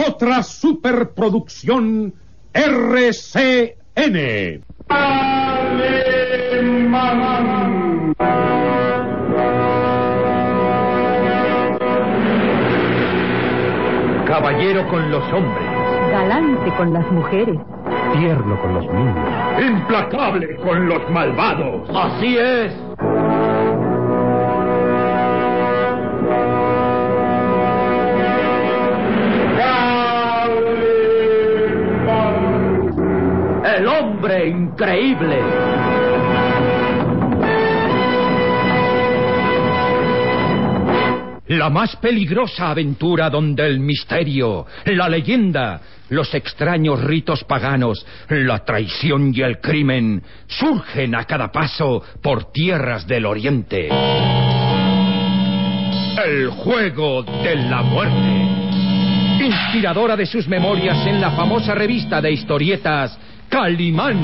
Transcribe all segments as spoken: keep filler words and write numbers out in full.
otra superproducción R C N. Alemán. Caballero con los hombres. Galante con las mujeres. Tierno con los niños. Implacable con los malvados. Así es. El hombre increíble. La más peligrosa aventura donde el misterio, la leyenda, los extraños ritos paganos, la traición y el crimen surgen a cada paso por tierras del oriente. El juego de la muerte. Inspiradora de sus memorias en la famosa revista de historietas Calimán.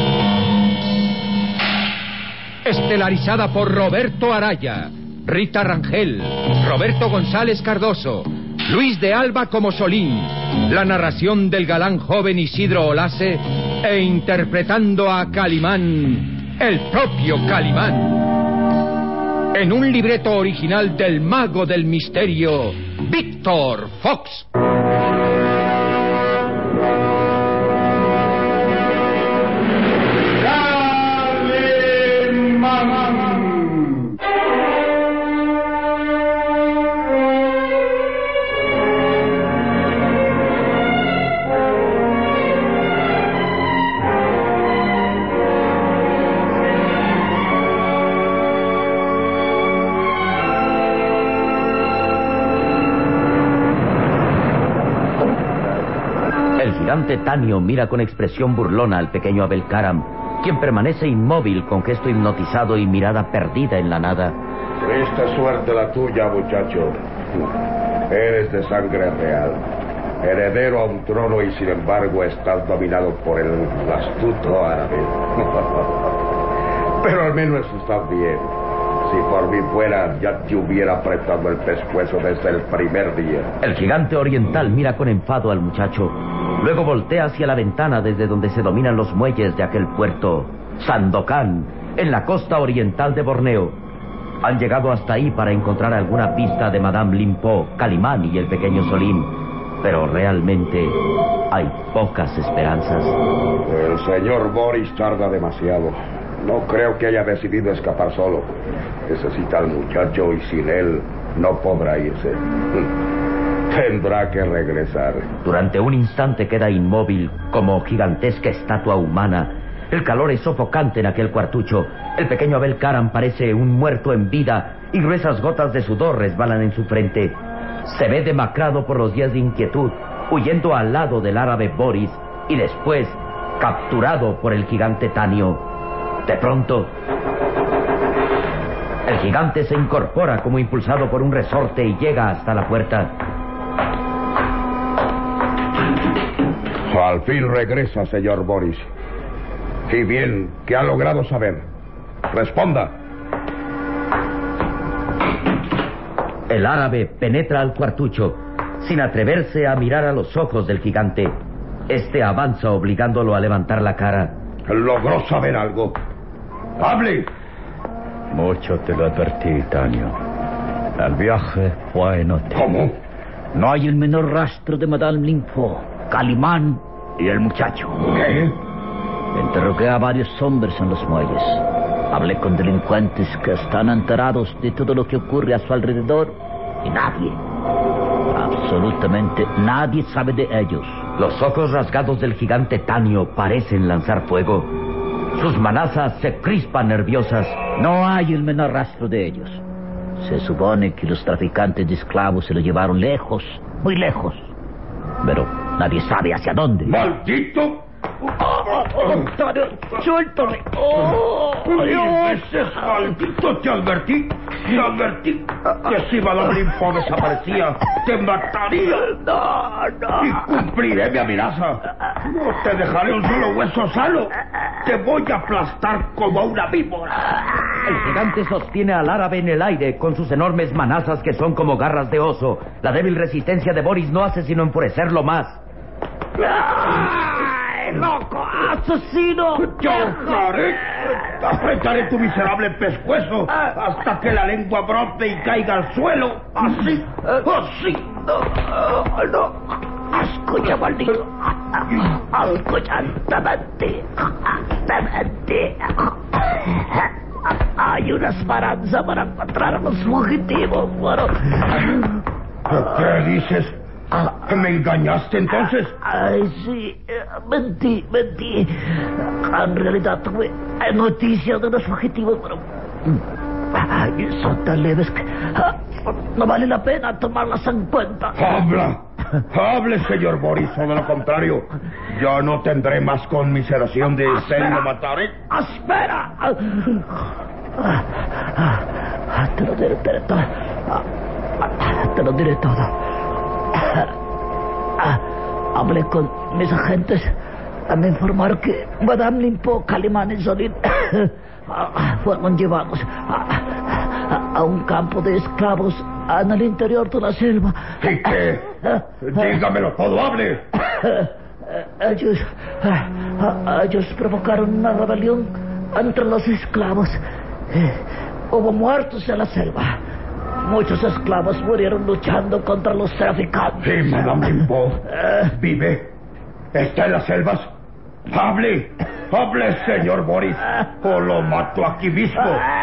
Estelarizada por Roberto Araya, Rita Rangel, Roberto González Cardoso, Luis de Alba como Solín, la narración del galán joven Isidro Olase e interpretando a Calimán, el propio Calimán. En un libreto original del mago del misterio, Víctor Fox. El gigante Tanio mira con expresión burlona al pequeño Abel Karam, quien permanece inmóvil con gesto hipnotizado y mirada perdida en la nada. Triste suerte la tuya, muchacho. Eres de sangre real, heredero a un trono y sin embargo estás dominado por el astuto árabe. Pero al menos estás bien. Si por mí fuera, ya te hubiera apretado el pescuezo desde el primer día. El gigante oriental mira con enfado al muchacho. Luego voltea hacia la ventana desde donde se dominan los muelles de aquel puerto, Sandokan, en la costa oriental de Borneo. Han llegado hasta ahí para encontrar alguna pista de Madame Limpo, Calimán y el pequeño Solín, pero realmente hay pocas esperanzas. El señor Boris tarda demasiado. No creo que haya decidido escapar solo. Necesita al muchacho y sin él no podrá irse. Tendrá que regresar. Durante un instante queda inmóvil, como gigantesca estatua humana. El calor es sofocante en aquel cuartucho. El pequeño Abel Karam parece un muerto en vida y gruesas gotas de sudor resbalan en su frente. Se ve demacrado por los días de inquietud, huyendo al lado del árabe Boris y después capturado por el gigante Tanio. De pronto, el gigante se incorpora como impulsado por un resorte y llega hasta la puerta. Al fin regresa, señor Boris. Y bien, ¿qué ha logrado saber? Responda. El árabe penetra al cuartucho, sin atreverse a mirar a los ojos del gigante. Este avanza obligándolo a levantar la cara. ¿Logró saber algo? ¡Hable! Mucho te lo advertí, Tanio. El viaje fue inútil. ¿Cómo? No hay el menor rastro de Madame Limpo, Calimán y el muchacho. ¿Qué? Interrogué a varios hombres en los muelles. Hablé con delincuentes que están enterados de todo lo que ocurre a su alrededor y nadie, absolutamente nadie sabe de ellos. Los ojos rasgados del gigante Tanio parecen lanzar fuego. Sus manazas se crispan nerviosas. No hay el menor rastro de ellos. Se supone que los traficantes de esclavos se lo llevaron lejos, muy lejos. Pero nadie sabe hacia dónde. ¡Maldito! ¡Octavio, suéltame! ¡Oh, Dios! Ese maldito, te advertí, te advertí que si Madame Limpo desaparecía, te mataría. No, no. Y cumpliré mi amenaza. No te dejaré un solo hueso sano. Te voy a aplastar como a una víbora. El gigante sostiene al árabe en el aire con sus enormes manazas que son como garras de oso. La débil resistencia de Boris no hace sino enfurecerlo más. ¡Ay, loco! ¡Asesino! ¡Yo haré! Apretaré tu miserable pescuezo hasta que la lengua brote y caiga al suelo. Así, así. No, no. Escucha, maldito. Escucha, demente. Demente. Hay una esperanza para encontrar a los fugitivos, bueno. ¿Qué dices? ¿Me engañaste entonces? Ay, sí, mentí, mentí. En realidad tuve noticias de los fugitivos, pero ay, son tan leves que no vale la pena tomarlas en cuenta. ¡Habla! ¡Hable, señor Boris! O de lo contrario, yo no tendré más conmiseración de usted y lo mataré. ¡Espera! Te lo diré todo. Te lo diré todo. Hablé con mis agentes. Me informaron que Madame Limpo, Calimán y Solín fueron llevados a, a, a un campo de esclavos en el interior de la selva. ¿Y qué? Dígamelo todo, hable. Ellos, ellos provocaron una rebelión entre los esclavos. Hubo muertos en la selva. Muchos esclavos murieron luchando contra los traficantes. ¿Y Madame Limpo vive? ¿Está en las selvas? ¡Hable! ¡Hable, señor Boris! ¡O lo mato aquí mismo!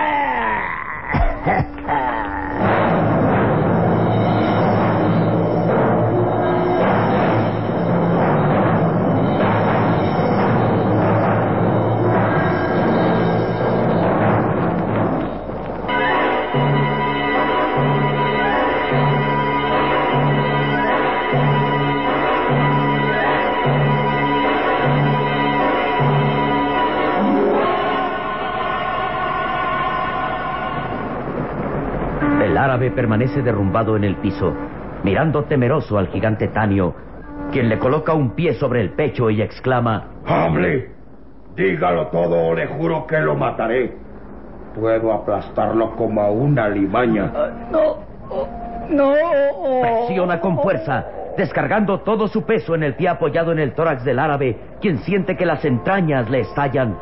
El árabe permanece derrumbado en el piso, mirando temeroso al gigante Tanio, quien le coloca un pie sobre el pecho y exclama: ¡Hable! Dígalo todo o le juro que lo mataré. Puedo aplastarlo como a una limaña. No, no. Presiona con fuerza, descargando todo su peso en el pie apoyado en el tórax del árabe, quien siente que las entrañas le estallan.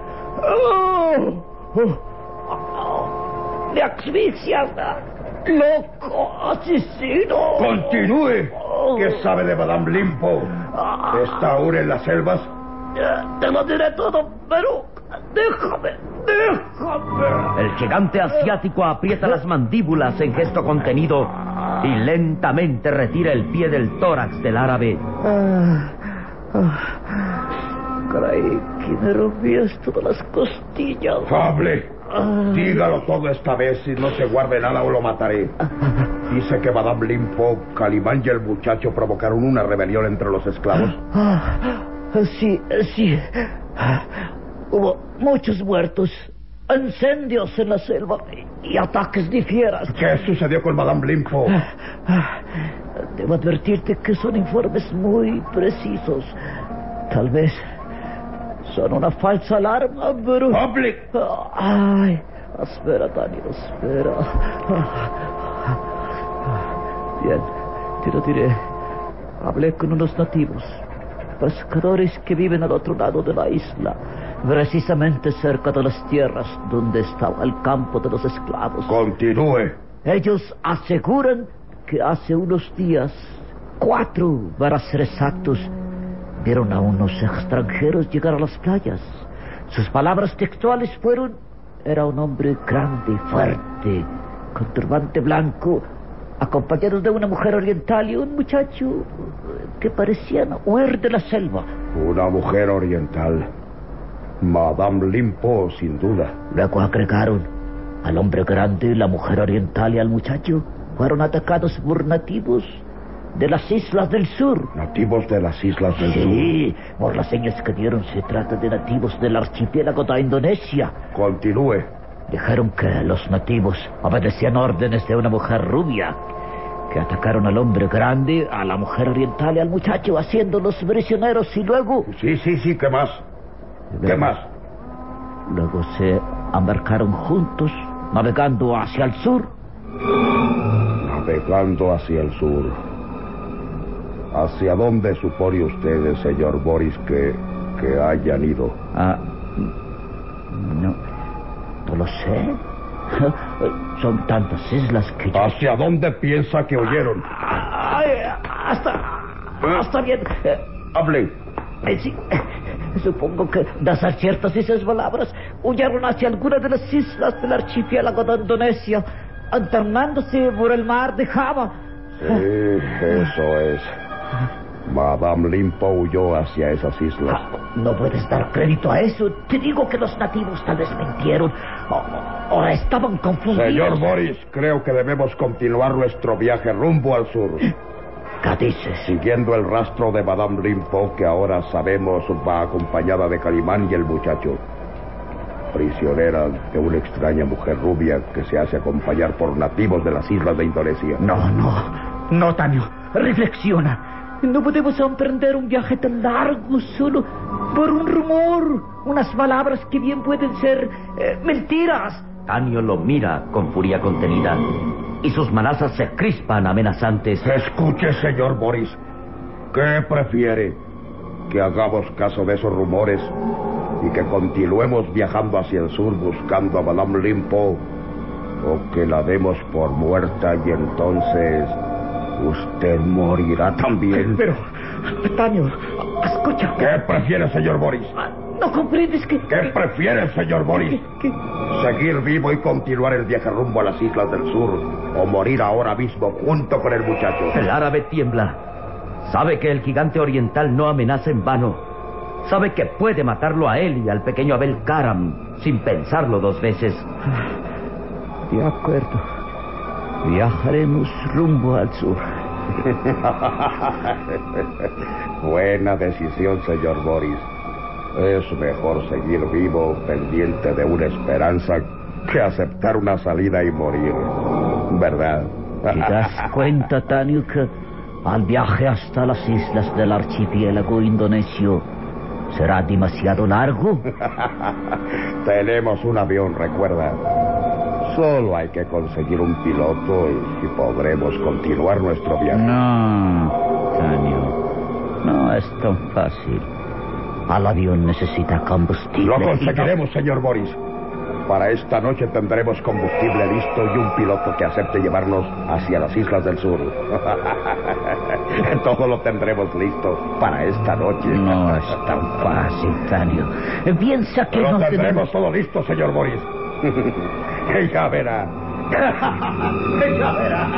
¡Me asfixias! ¡Loco! ¡Asesino! ¡Continúe! ¿Qué sabe de Madame Limpo? ¿Está ahora en las selvas? Te lo diré todo, pero déjame, déjame. El gigante asiático aprieta las mandíbulas en gesto contenido y lentamente retira el pie del tórax del árabe. Ah, ah, creí que me rompías todas las costillas. ¡Hable! Dígalo todo esta vez y no se guarde nada o lo mataré. Dice que Madame Limpo, Calimán y el muchacho provocaron una rebelión entre los esclavos. Sí, sí. Hubo muchos muertos, incendios en la selva y ataques de fieras. ¿Qué sucedió con Madame Limpo? Debo advertirte que son informes muy precisos. Tal vez son una falsa alarma, pero... ¡Hable! Ay, espera, Daniel, espera. Bien, te lo diré. Hablé con unos nativos, pescadores que viven al otro lado de la isla, precisamente cerca de las tierras donde estaba el campo de los esclavos. Continúe. Ellos aseguran que hace unos días, cuatro para ser exactos, vieron a unos extranjeros llegar a las playas. Sus palabras textuales fueron: era un hombre grande, fuerte, con turbante blanco, acompañado de una mujer oriental y un muchacho que parecían huir de la selva. Una mujer oriental. Madame Limpo, sin duda. Luego agregaron: al hombre grande, la mujer oriental y al muchacho fueron atacados por nativos de las islas del sur. ¿Nativos de las islas del sí, sur? Sí, por las señas que dieron se trata de nativos del archipiélago de Indonesia. Continúe. Dijeron que los nativos obedecían órdenes de una mujer rubia, que atacaron al hombre grande, a la mujer oriental y al muchacho, haciéndolos prisioneros, y luego... Sí, sí, sí, ¿qué más? Luego, ¿Qué más? Luego se embarcaron juntos navegando hacia el sur. Navegando hacia el sur. ¿Hacia dónde supone usted, señor Boris, que, que hayan ido? Ah, no, no lo sé. Son tantas islas que yo... ¿Hacia dónde piensa que oyeron? Ay, hasta... hasta bien... Eh, Hable. eh, sí, supongo que, de hacer ciertas esas palabras, huyeron hacia alguna de las islas del archipiélago de Indonesia, alternándose por el mar de Java. Sí, eso es. Madame Limpo huyó hacia esas islas. Ah, no puedes dar crédito a eso. Te digo que los nativos tal vez mintieron. O, o estaban confundidos. Señor Boris, creo que debemos continuar nuestro viaje rumbo al sur. ¿Qué dices? Siguiendo el rastro de Madame Limpo, que ahora sabemos va acompañada de Calimán y el muchacho. Prisionera de una extraña mujer rubia que se hace acompañar por nativos de las islas de Indonesia. No, no, no, Tanio. Reflexiona. No podemos emprender un viaje tan largo solo por un rumor, unas palabras que bien pueden ser eh, mentiras. Tanio lo mira con furia contenida y sus manazas se crispan amenazantes. Escuche, señor Boris. ¿Qué prefiere? ¿Que hagamos caso de esos rumores y que continuemos viajando hacia el sur buscando a Madame Limpo, o que la demos por muerta y entonces usted morirá también? Pero, Tanio, escucha. ¿Qué prefiere, señor Boris? ¿No comprendes que...? ¿Qué prefiere, señor Boris? ¿Qué, qué? ¿Seguir vivo y continuar el viaje rumbo a las islas del sur, o morir ahora mismo junto con el muchacho? El árabe tiembla. Sabe que el gigante oriental no amenaza en vano. Sabe que puede matarlo a él y al pequeño Abel Karam sin pensarlo dos veces. De acuerdo. Viajaremos rumbo al sur. Buena decisión, señor Boris. Es mejor seguir vivo, pendiente de una esperanza, que aceptar una salida y morir. ¿Verdad? ¿Te das cuenta, Tanio, que al viaje hasta las islas del archipiélago indonesio será demasiado largo? Tenemos un avión, recuerda. Solo hay que conseguir un piloto y, y podremos continuar nuestro viaje. No, Tanio, no es tan fácil. Al avión necesita combustible. Lo conseguiremos, señor Boris. Para esta noche tendremos combustible listo y un piloto que acepte llevarnos hacia las islas del sur. Todo lo tendremos listo para esta noche. No es tan fácil, Tanio. Piensa que Lo no tendremos tenemos... todo listo, señor Boris. Ya verá. Ya verá.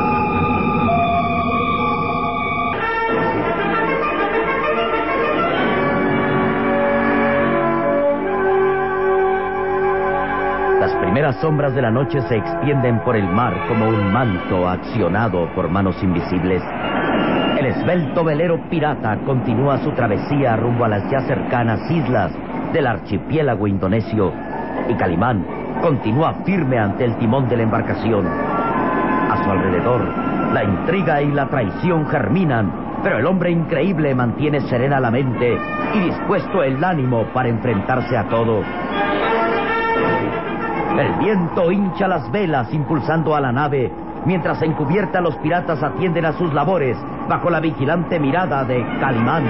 Las primeras sombras de la noche se extienden por el mar como un manto accionado por manos invisibles. El esbelto velero pirata continúa su travesía rumbo a las ya cercanas islas del archipiélago indonesio, y Calimán continúa firme ante el timón de la embarcación. A su alrededor, la intriga y la traición germinan, pero el hombre increíble mantiene serena la mente y dispuesto el ánimo para enfrentarse a todo. El viento hincha las velas impulsando a la nave, mientras encubierta los piratas atienden a sus labores bajo la vigilante mirada de Calimán.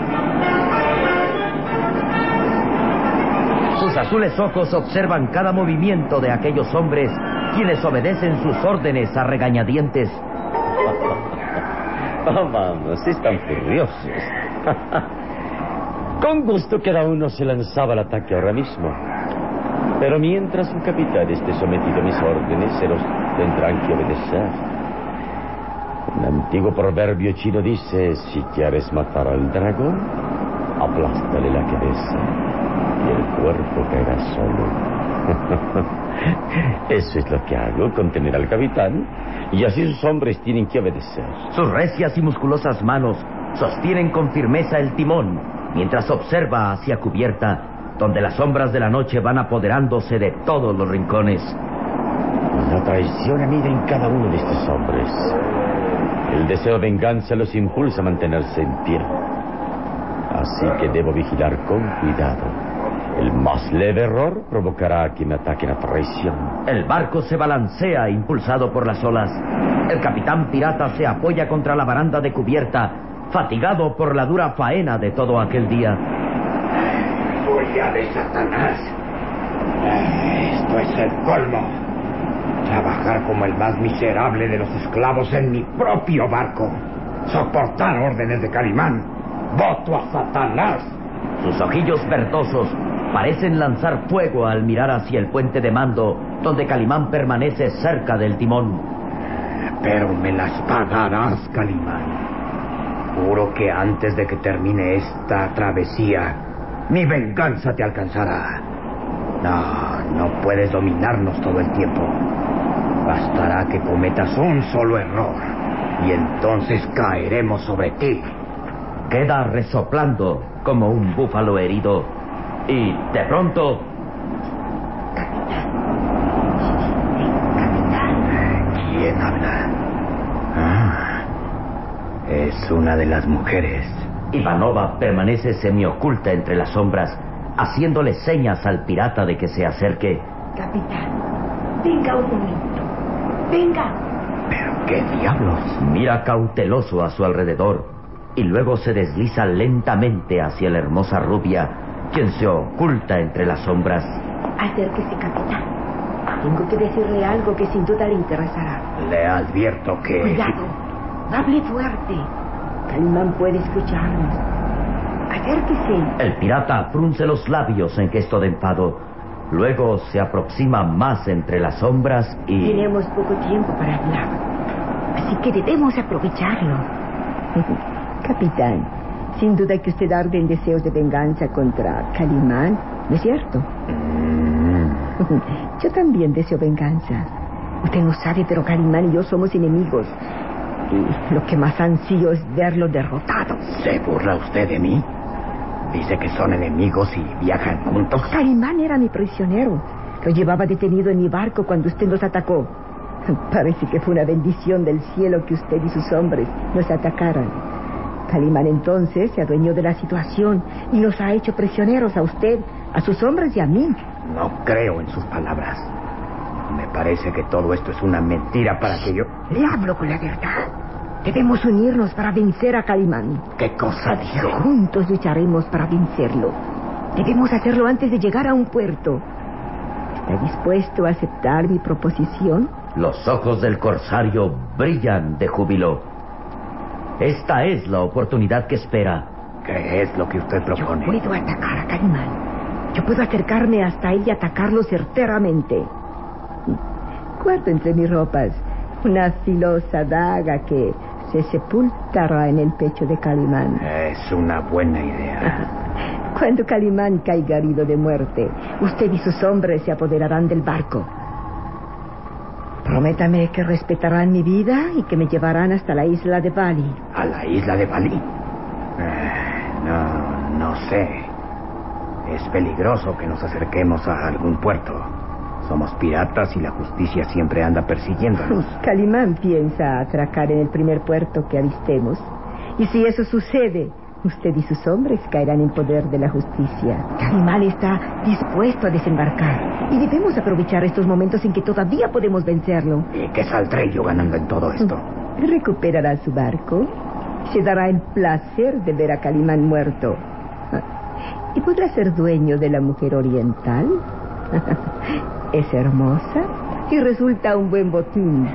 Sus azules ojos observan cada movimiento de aquellos hombres, quienes obedecen sus órdenes a regañadientes. Oh, vamos, están furiosos. Con gusto cada uno se lanzaba al ataque ahora mismo. Pero mientras un capitán esté sometido a mis órdenes, se los tendrán que obedecer. Un antiguo proverbio chino dice: si quieres matar al dragón, aplástale la cabeza y el cuerpo caerá solo. Eso es lo que hago, contener al capitán, y así sus hombres tienen que obedecer. Sus recias y musculosas manos sostienen con firmeza el timón, mientras observa hacia cubierta, donde las sombras de la noche van apoderándose de todos los rincones. La traición anida en cada uno de estos hombres. El deseo de venganza los impulsa a mantenerse en pie. Así que debo vigilar con cuidado El más leve error provocará que me ataquen a traición. El barco se balancea impulsado por las olas. El capitán pirata se apoya contra la baranda de cubierta, fatigado por la dura faena de todo aquel día. ¡Furia de Satanás! Esto es el colmo. Trabajar como el más miserable de los esclavos en mi propio barco. Soportar órdenes de Calimán. ¡Voto a Satanás! Sus ojillos verdosos parecen lanzar fuego al mirar hacia el puente de mando, donde Calimán permanece cerca del timón. Pero me las pagarás, Calimán. Juro que antes de que termine esta travesía, mi venganza te alcanzará. No, no puedes dominarnos todo el tiempo. Bastará que cometas un solo error, y entonces caeremos sobre ti. Queda resoplando como un búfalo herido, y de pronto... ¿Quién habla? Ah, es una de las mujeres. Ivanova permanece semioculta entre las sombras, haciéndole señas al pirata de que se acerque. Capitán, venga un momento. Venga. ¿Pero qué diablos? Mira cauteloso a su alrededor y luego se desliza lentamente hacia la hermosa rubia, quien se oculta entre las sombras. Acérquese, capitán. Tengo que decirle algo que sin duda le interesará. Le advierto que... Cuidado. Hable fuerte. Calimán puede escucharnos. Acérquese. El pirata frunce los labios en gesto de enfado. Luego se aproxima más entre las sombras y... Tenemos poco tiempo para hablar, así que debemos aprovecharlo. Capitán, sin duda que usted arde en deseos de venganza contra Calimán, ¿no es cierto? Mm. Yo también deseo venganza. Usted no sabe, pero Calimán y yo somos enemigos. Y lo que más ansío es verlo derrotado. ¿Se burla usted de mí? Dice que son enemigos y viajan juntos. Calimán era mi prisionero. Lo llevaba detenido en mi barco cuando usted nos atacó. Parece que fue una bendición del cielo que usted y sus hombres nos atacaran. Calimán entonces se adueñó de la situación y nos ha hecho prisioneros a usted, a sus hombres y a mí. No creo en sus palabras. Me parece que todo esto es una mentira para que yo... Le hablo con la verdad. Debemos unirnos para vencer a Calimán. ¿Qué cosa dijo? Juntos lucharemos para vencerlo. Debemos hacerlo antes de llegar a un puerto. ¿Está dispuesto a aceptar mi proposición? Los ojos del corsario brillan de júbilo. Esta es la oportunidad que espera. ¿Qué es lo que usted propone? Yo puedo atacar a Calimán. Yo puedo acercarme hasta él y atacarlo certeramente. Guardo entre mis ropas una filosa daga que se sepultará en el pecho de Calimán. Es una buena idea. Cuando Calimán caiga herido de muerte, usted y sus hombres se apoderarán del barco. Prométame que respetarán mi vida y que me llevarán hasta la isla de Bali. ¿A la isla de Bali? Eh, no, no sé. Es peligroso que nos acerquemos a algún puerto. Somos piratas y la justicia siempre anda persiguiéndonos. Calimán piensa atracar en el primer puerto que avistemos. Y si eso sucede, usted y sus hombres caerán en poder de la justicia. Calimán está dispuesto a desembarcar. Y debemos aprovechar estos momentos en que todavía podemos vencerlo. ¿Y qué saldré yo ganando en todo esto? Recuperará su barco. Se dará el placer de ver a Calimán muerto. Y podrá ser dueño de la mujer oriental. Es hermosa y resulta un buen botín.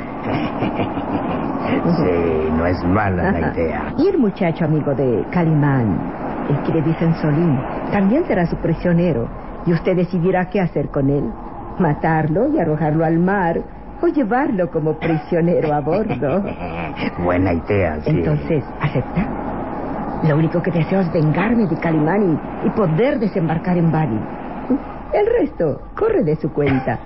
Sí, no es mala la idea. Y el muchacho amigo de Calimán, el que le dicen Solín, también será su prisionero. Y usted decidirá qué hacer con él. Matarlo y arrojarlo al mar, o llevarlo como prisionero a bordo. Buena idea, sí. Entonces, ¿acepta? Lo único que deseo es vengarme de Calimán y, y poder desembarcar en Bali. El resto corre de su cuenta.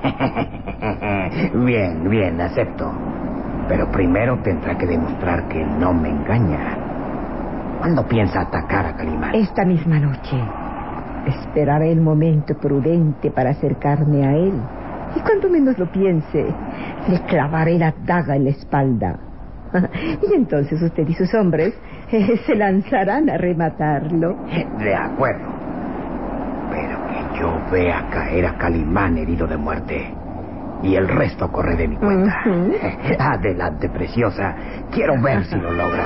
Bien, bien, acepto. Pero primero tendrá que demostrar que no me engaña. ¿Cuándo piensa atacar a Calimán? Esta misma noche. Esperaré el momento prudente para acercarme a él. Y cuando menos lo piense, le clavaré la daga en la espalda. Y entonces usted y sus hombres eh, se lanzarán a rematarlo. De acuerdo. Pero yo vea caer a Calimán herido de muerte, y el resto corre de mi cuenta. Uh-huh. Adelante, preciosa. Quiero ver si lo logra.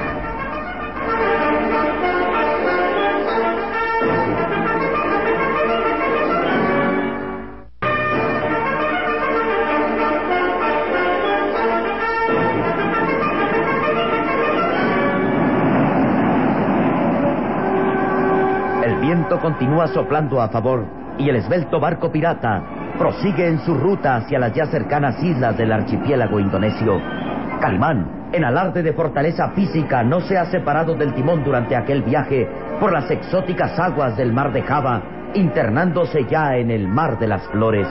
El viento continúa soplando a favor y el esbelto barco pirata prosigue en su ruta hacia las ya cercanas islas del archipiélago indonesio. Calimán, en alarde de fortaleza física, no se ha separado del timón durante aquel viaje por las exóticas aguas del mar de Java, internándose ya en el mar de las flores.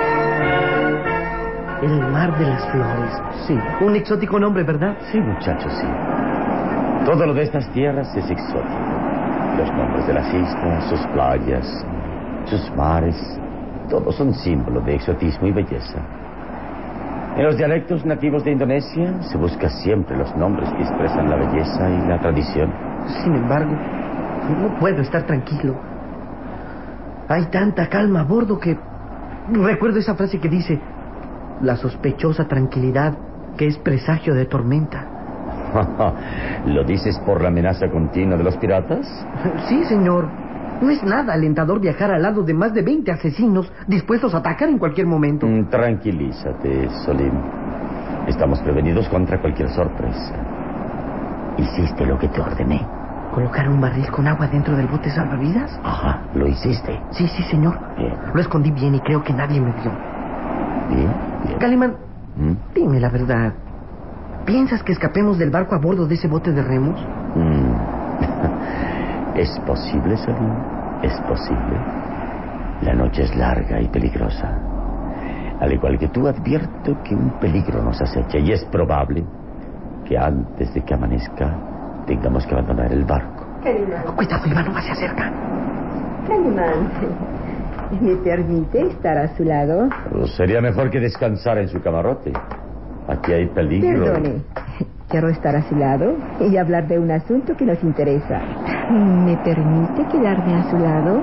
El mar de las flores. Sí, un exótico nombre, ¿verdad? Sí, muchachos, sí. Todo lo de estas tierras es exótico. Los nombres de las islas, sus playas, sus mares, todos son símbolos de exotismo y belleza. En los dialectos nativos de Indonesia se buscan siempre los nombres que expresan la belleza y la tradición. Sin embargo, no puedo estar tranquilo. Hay tanta calma a bordo que... Recuerdo esa frase que dice: la sospechosa tranquilidad que es presagio de tormenta. ¿Lo dices por la amenaza continua de los piratas? Sí, señor. No es nada alentador viajar al lado de más de veinte asesinos dispuestos a atacar en cualquier momento. Mm, tranquilízate, Solim. Estamos prevenidos contra cualquier sorpresa. ¿Hiciste lo que te ordené? ¿Colocar un barril con agua dentro del bote salvavidas? Ajá, ¿lo hiciste? Sí, sí, señor. Bien. Lo escondí bien y creo que nadie me vio. Bien, bien. Calimán, ¿Mm? dime la verdad. ¿Piensas que escapemos del barco a bordo de ese bote de remos? Mm. ¿Es posible, Solim? ¿Es posible? La noche es larga y peligrosa. Al igual que tú, advierto que un peligro nos acecha y es probable que antes de que amanezca tengamos que abandonar el barco. Calimán. Cuidado, Ivanova se acerca. Calimán, ¿me permite estar a su lado? Pero sería mejor que descansara en su camarote. Aquí hay peligro. Perdone, quiero estar a su lado y hablar de un asunto que nos interesa. ¿Me permite quedarme a su lado?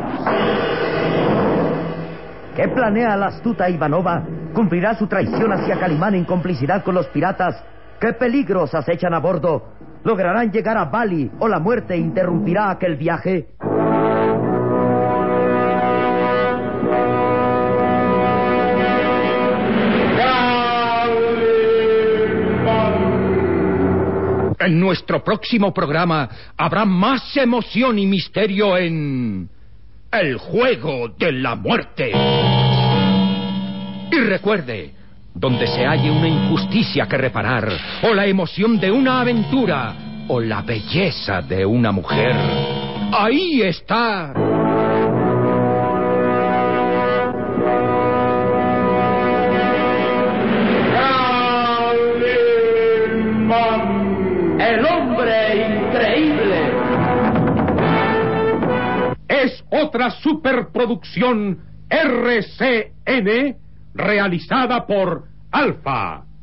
¿Qué planea la astuta Ivanova? ¿Cumplirá su traición hacia Calimán en complicidad con los piratas? ¿Qué peligros acechan a bordo? ¿Lograrán llegar a Bali o la muerte interrumpirá aquel viaje? En nuestro próximo programa habrá más emoción y misterio en... El juego de la muerte. Y recuerde, donde se halle una injusticia que reparar, o la emoción de una aventura, o la belleza de una mujer, ahí está... ¡El hombre increíble! Es otra superproducción R C N realizada por Alfa.